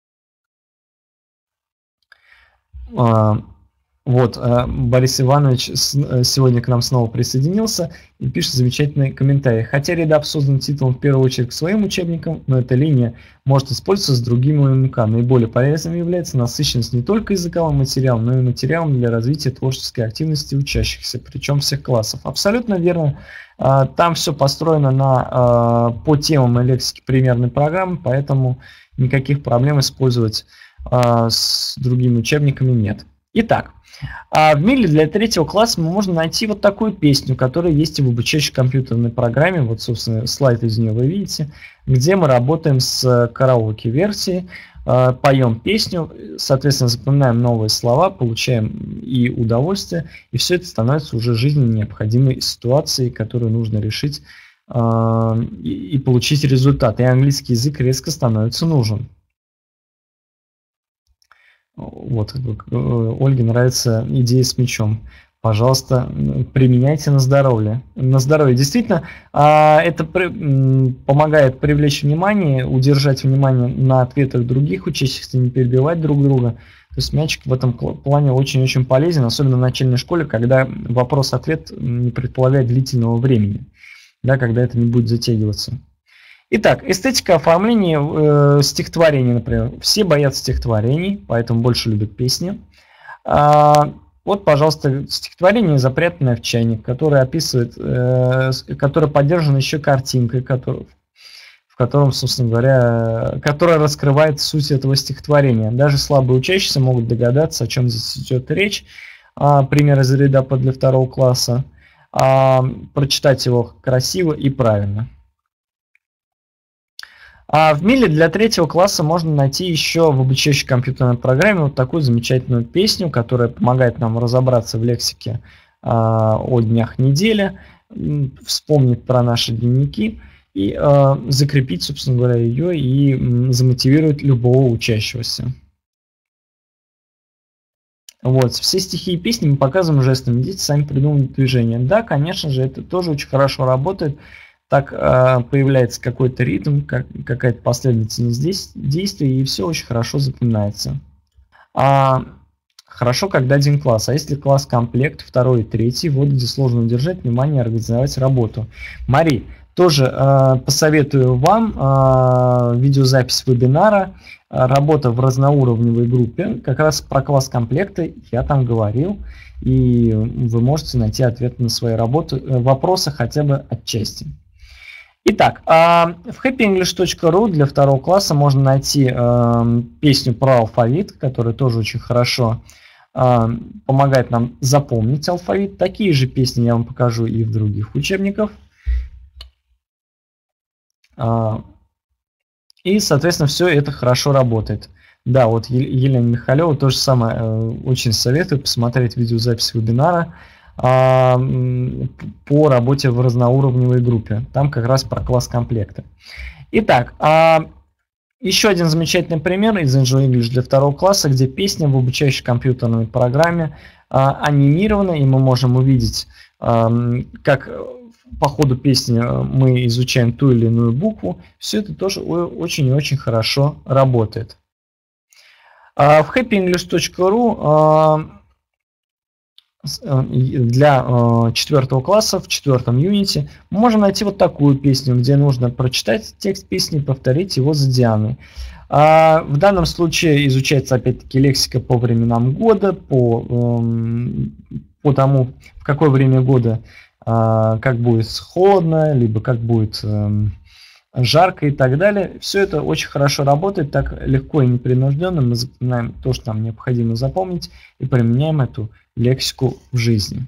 Вот, Борис Иванович сегодня к нам снова присоединился и пишет замечательный комментарий. Хотя редап создан титулом в первую очередь к своим учебникам, но эта линия может использоваться с другими УМК. Наиболее полезным является насыщенность не только языковым материалом, но и материалом для развития творческой активности учащихся, причем всех классов. Абсолютно верно. Там все построено по темам и лексике примерной программы, поэтому никаких проблем использовать с другими учебниками нет. Итак, в Миле для 3 класса мы можем найти вот такую песню, которая есть и в обучающей компьютерной программе. Вот, собственно, слайд из нее вы видите, где мы работаем с караоке-версией, поем песню, соответственно, запоминаем новые слова, получаем и удовольствие, и все это становится уже жизненно необходимой ситуацией, которую нужно решить и получить результат. И английский язык резко становится нужен. Вот, Ольге нравится идея с мячом. Пожалуйста, применяйте на здоровье. На здоровье. Действительно, это помогает привлечь внимание, удержать внимание на ответах других учащихся, не перебивать друг друга. То есть мячик в этом плане очень-очень полезен, особенно в начальной школе, когда вопрос-ответ не предполагает длительного времени, да, когда это не будет затягиваться. Итак, эстетика оформления стихотворений, например. Все боятся стихотворений, поэтому больше любят песни. Вот, пожалуйста, стихотворение, запрятанное в чайник, которое описывает, которое поддержано еще картинкой, в котором, собственно говоря, которая раскрывает суть этого стихотворения. Даже слабые учащиеся могут догадаться, о чем здесь идет речь. Пример из редапа для 2 класса. прочитать его красиво и правильно. А в Миле для 3 класса можно найти еще в обучающей компьютерной программе вот такую замечательную песню, которая помогает нам разобраться в лексике о днях недели, вспомнить про наши дневники и закрепить, собственно говоря, ее и замотивировать любого учащегося. Вот, все стихи и песни мы показываем жестами, дети сами придумывают движения. Да, конечно же, это тоже очень хорошо работает. Так появляется какой-то ритм, какая-то последовательность действий, и все очень хорошо запоминается. Хорошо, когда один класс. А если класс комплект, 2 и 3, вот где сложно удержать внимание и организовать работу. Мари, тоже посоветую вам видеозапись вебинара «Работа в разноуровневой группе». Как раз про класс комплекта я там говорил, и вы можете найти ответ на свои вопросы хотя бы отчасти. Итак, в happyenglish.ru для 2 класса можно найти песню про алфавит, которая тоже очень хорошо помогает нам запомнить алфавит. Такие же песни я вам покажу и в других учебниках. И, соответственно, все это хорошо работает. Да, вот Елена Михалева то же самое, очень советую посмотреть видеозапись вебинара по работе в разноуровневой группе. Там как раз про класс комплекта. Итак, еще один замечательный пример из Enjoy English для 2 класса, где песня в обучающей компьютерной программе анимирована, и мы можем увидеть, как по ходу песни мы изучаем ту или иную букву. Все это тоже очень и очень хорошо работает. В happyenglish.ru для 4 класса в 4 юните можно найти вот такую песню, где нужно прочитать текст песни и повторить его за Дианой. В данном случае изучается опять-таки лексика по временам года, по тому, в какое время года как будет холодно, либо как будет жарко и так далее. Все это очень хорошо работает, так легко и непринужденно мы запоминаем то, что нам необходимо запомнить, и применяем эту лексику в жизни.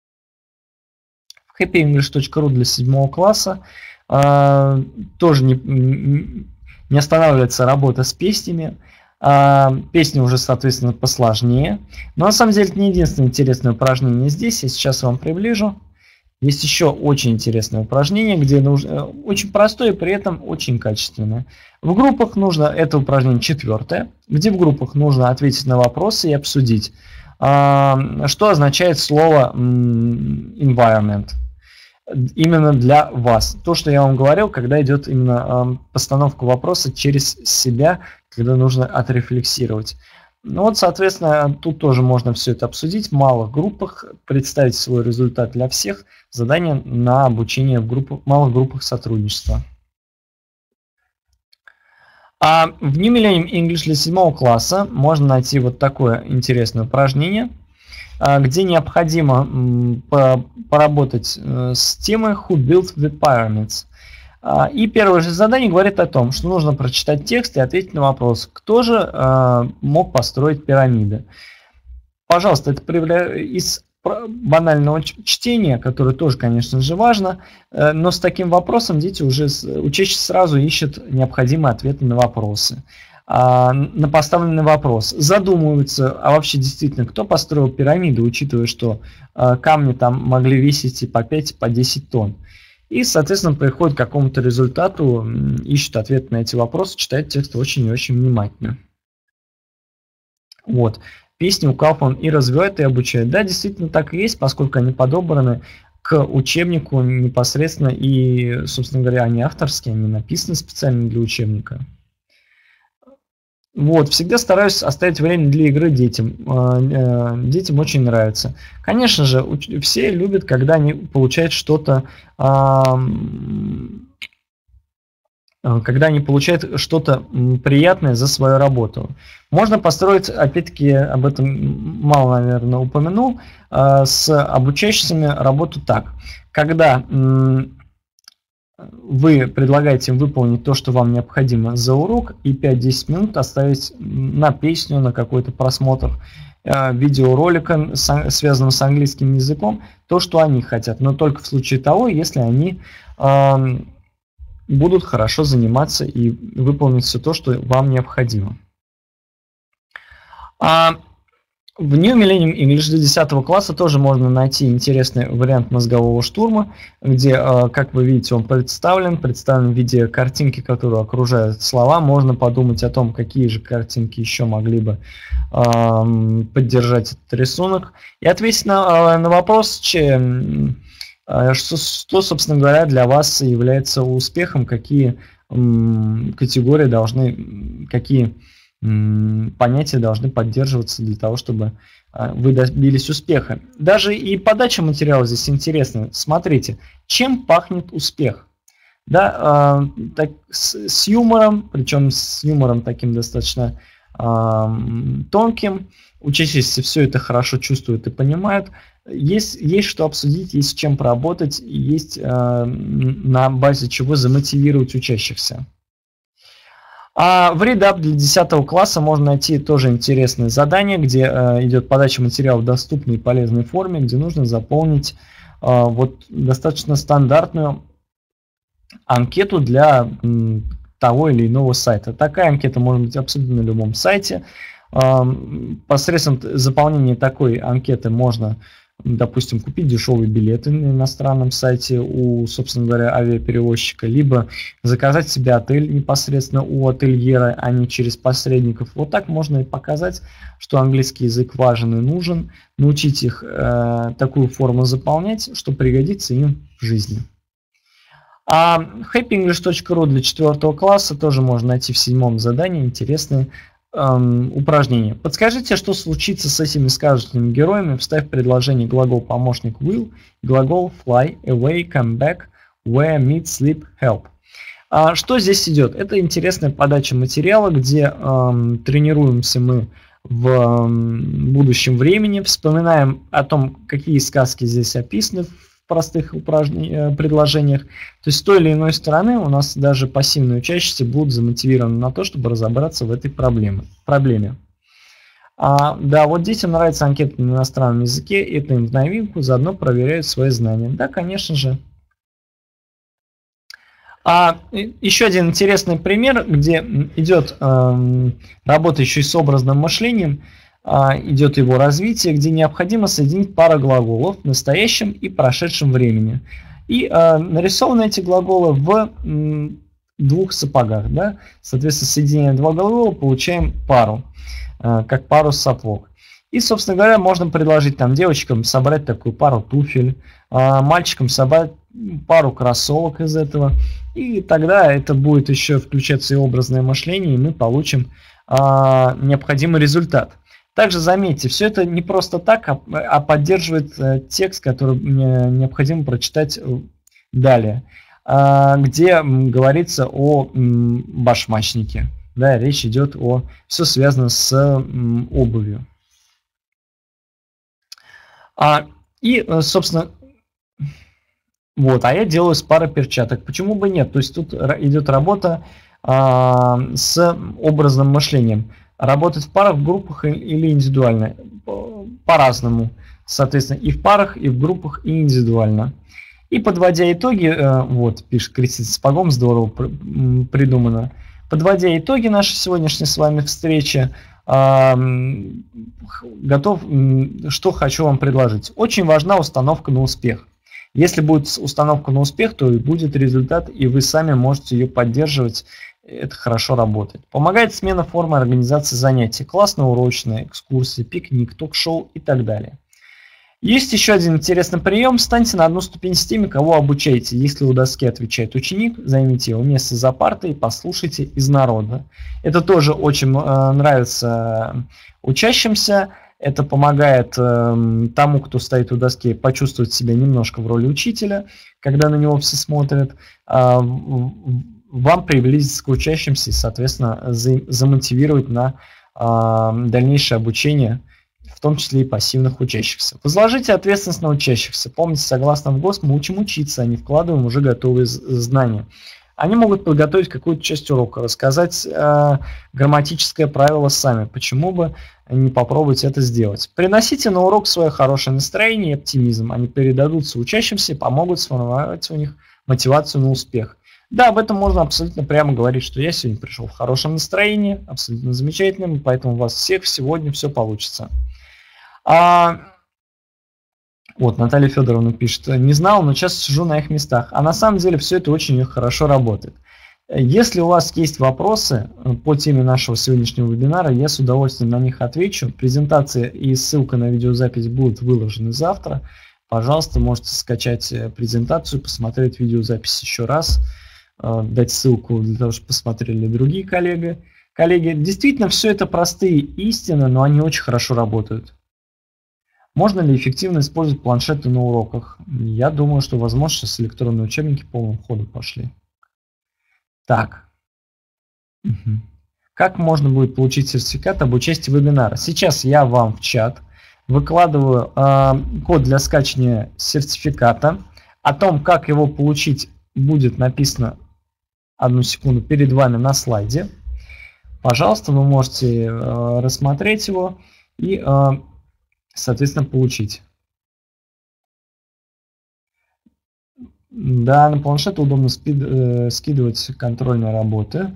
В happyenglish.ru для 7 класса тоже не останавливается работа с песнями. Песни уже, соответственно, посложнее. Но на самом деле это не единственное интересное упражнение здесь. Я сейчас вам приближу. Есть еще очень интересное упражнение, где нужно очень простое, при этом очень качественное. В группах нужно, это упражнение 4, где в группах нужно ответить на вопросы и обсудить, что означает слово environment именно для вас. То, что я вам говорил, когда идет именно постановка вопроса через себя, когда нужно отрефлексировать. Ну вот, соответственно, тут тоже можно все это обсудить в малых группах, представить свой результат для всех, задание на обучение в малых группах сотрудничества. А в New Millennium English для 7 класса можно найти вот такое интересное упражнение, где необходимо поработать с темой Who Built the Pyramids. И первое же задание говорит о том, что нужно прочитать текст и ответить на вопрос, кто же мог построить пирамиды. Пожалуйста, это из банального чтения, которое тоже, конечно же, важно, но с таким вопросом дети уже учащиеся сразу ищут необходимые ответы на вопросы. На поставленный вопрос задумываются, а вообще действительно, кто построил пирамиды, учитывая, что камни там могли весить и по 5, и по 10 тонн. И, соответственно, приходят к какому-то результату, ищут ответ на эти вопросы, читают текст очень и очень внимательно. Вот. Песни у Kaufman и развивают, и обучают. Да, действительно так и есть, поскольку они подобраны к учебнику непосредственно, и, собственно говоря, они авторские, они написаны специально для учебника. Вот, всегда стараюсь оставить время для игры детям. Детям очень нравится. Конечно же, все любят, когда они получают что-то, приятное за свою работу. Можно построить, опять-таки, об этом мало, наверное, упомянул, с обучающимися работу так. Когда вы предлагаете им выполнить то, что вам необходимо за урок, и 5-10 минут оставить на песню, на какой-то просмотр видеоролика, связанного с английским языком, то, что они хотят, но только в случае того, если они будут хорошо заниматься и выполнить все то, что вам необходимо. В New Millennium English для 10 класса тоже можно найти интересный вариант мозгового штурма, где, как вы видите, он представлен в виде картинки, которые окружают слова. Можно подумать о том, какие же картинки еще могли бы поддержать этот рисунок. И ответить на вопрос, что, собственно говоря, для вас является успехом, какие категории должны, какие понятия должны поддерживаться для того, чтобы вы добились успеха. Даже и подача материала здесь интересна. Смотрите, чем пахнет успех? Да, с юмором, причем с юмором таким достаточно тонким. Учащиеся все это хорошо чувствуют и понимают. Есть что обсудить, есть с чем поработать, есть на базе чего замотивировать учащихся. А в ReadUp для 10 класса можно найти тоже интересное задание, где идет подача материала в доступной и полезной форме, где нужно заполнить вот достаточно стандартную анкету для того или иного сайта. Такая анкета может быть абсолютно на любом сайте. Посредством заполнения такой анкеты можно, допустим, купить дешевые билеты на иностранном сайте у, собственно говоря, авиаперевозчика, либо заказать себе отель непосредственно у ательера, а не через посредников. Вот так можно и показать, что английский язык важен и нужен, научить их такую форму заполнять, что пригодится им в жизни. А happyenglish.ru для 4 класса тоже можно найти в 7 задании интересные упражнение. Подскажите, что случится с этими сказочными героями, вставь в предложение глагол-помощник will, глагол fly, away, come back, where, meet, sleep, help. Что здесь идет? Это интересная подача материала, где тренируемся мы в будущем времени, вспоминаем о том, какие сказки здесь описаны в простых предложениях. То есть с той или иной стороны у нас даже пассивные учащиеся будут замотивированы на то, чтобы разобраться в этой проблеме. Да, вот детям нравится анкета на иностранном языке, это им в новинку, заодно проверяют свои знания. Да, конечно же. Еще один интересный пример, где идет работа еще и с образным мышлением, идет его развитие, где необходимо соединить пару глаголов в настоящем и прошедшем времени. И нарисованы эти глаголы в двух сапогах. Да? Соответственно, соединяя два глагола, получаем пару, как пару сапог. И, собственно говоря, можно предложить там девочкам собрать такую пару туфель, мальчикам собрать пару кроссовок из этого. И тогда это будет еще включаться и образное мышление, и мы получим необходимый результат. Также заметьте, все это не просто так, а поддерживает текст, который необходимо прочитать далее, где говорится о башмачнике. Да, речь идет о... Все связано с обувью. Собственно, вот, я делаю с парой перчаток. Почему бы нет? То есть тут идет работа с образным мышлением. Работать в парах, в группах или индивидуально. По-разному. Соответственно, и в парах, и в группах, и индивидуально. И подводя итоги, вот, пишет крестить сапогом, здорово придумано. Подводя итоги нашей сегодняшней с вами встречи, что хочу вам предложить. Очень важна установка на успех. Если будет установка на успех, то и будет результат, и вы сами можете ее поддерживать. Это хорошо работает. Помогает смена формы организации занятий. Классно-урочные, экскурсии, пикник, ток-шоу и так далее. Есть еще один интересный прием. Встаньте на одну ступень с теми, кого обучаете. Если у доски отвечает ученик, займите его место за партой и послушайте из народа. Это тоже очень нравится учащимся. Это помогает тому, кто стоит у доски, почувствовать себя немножко в роли учителя, когда на него все смотрят. Вам приблизиться к учащимся и, соответственно, замотивировать на дальнейшее обучение, в том числе и пассивных учащихся. Возложите ответственность на учащихся. Помните, согласно ВГОС, мы учим учиться, а не вкладываем уже готовые знания. Они могут подготовить какую-то часть урока, рассказать грамматическое правило сами. Почему бы не попробовать это сделать? Приносите на урок свое хорошее настроение и оптимизм. Они передадутся учащимся и помогут сформировать у них мотивацию на успех. Да, об этом можно абсолютно прямо говорить, что я сегодня пришел в хорошем настроении, абсолютно замечательным, поэтому у вас всех сегодня все получится. Вот, Наталья Федоровна пишет, не знал, но сейчас сижу на их местах. А на самом деле все это очень хорошо работает. Если у вас есть вопросы по теме нашего сегодняшнего вебинара, я с удовольствием на них отвечу. Презентация и ссылка на видеозапись будут выложены завтра. Пожалуйста, можете скачать презентацию, посмотреть видеозапись еще раз, дать ссылку для того, чтобы посмотрели другие коллеги. Коллеги, действительно, все это простые истины, но они очень хорошо работают. Можно ли эффективно использовать планшеты на уроках? Я думаю, что, возможно, сейчас электронные учебники полным ходом пошли. Так. Как можно будет получить сертификат об участии в вебинаре? Сейчас я вам в чат выкладываю код для скачивания сертификата. О том, как его получить, будет написано, одну секунду, перед вами на слайде. Пожалуйста, вы можете рассмотреть его и, соответственно, получить. Да, на планшет удобно скидывать контрольные работы.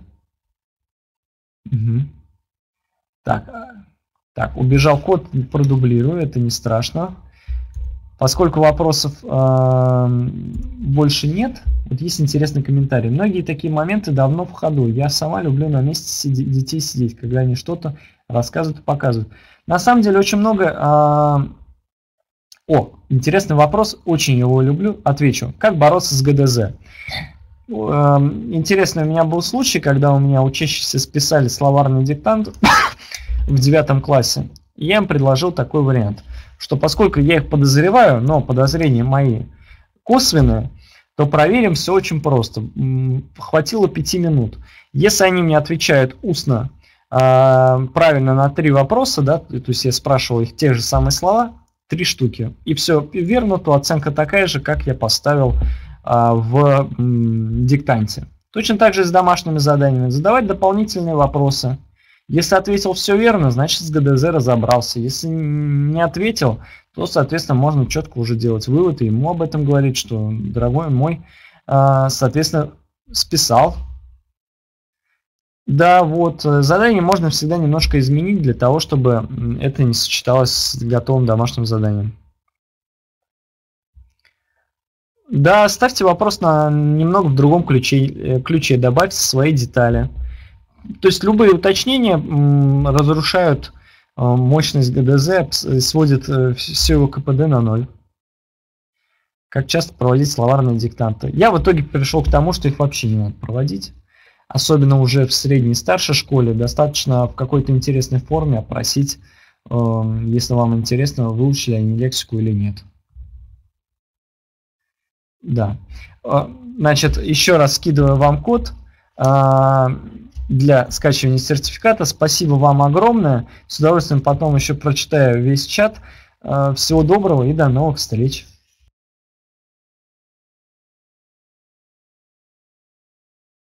Так, убежал код, продублирую, это не страшно. Поскольку вопросов больше нет, вот есть интересный комментарий. Многие такие моменты давно в ходу. Я сама люблю на месте детей сидеть, когда они что-то рассказывают и показывают. На самом деле очень много... интересный вопрос, очень его люблю, отвечу. Как бороться с ГДЗ? Интересный у меня был случай, когда у меня учащиеся списали словарный диктант в 9 классе. Я им предложил такой вариант, что поскольку я их подозреваю, но подозрения мои косвенные, то проверим все очень просто. Хватило 5 минут. Если они мне отвечают устно правильно на 3 вопроса, да, то есть я спрашивал их те же самые слова, 3 штуки, и все верно, то оценка такая же, как я поставил в диктанте. Точно так же и с домашними заданиями. Задавать дополнительные вопросы. Если ответил все верно, значит с ГДЗ разобрался. Если не ответил, то, соответственно, можно четко уже делать вывод и ему об этом говорить, что, дорогой мой, соответственно, списал. Да, вот, задание можно всегда немножко изменить для того, чтобы это не сочеталось с готовым домашним заданием. Да, ставьте вопрос немного в другом ключе, добавьте свои детали. То есть любые уточнения разрушают мощность ГДЗ, сводят все его КПД на 0. Как часто проводить словарные диктанты? Я в итоге пришел к тому, что их вообще не надо проводить. Особенно уже в средней и старшей школе. Достаточно в какой-то интересной форме опросить, если вам интересно, выучили они лексику или нет. Да. Значит, еще раз скидываю вам код для скачивания сертификата. Спасибо вам огромное. С удовольствием потом еще прочитаю весь чат. Всего доброго и до новых встреч.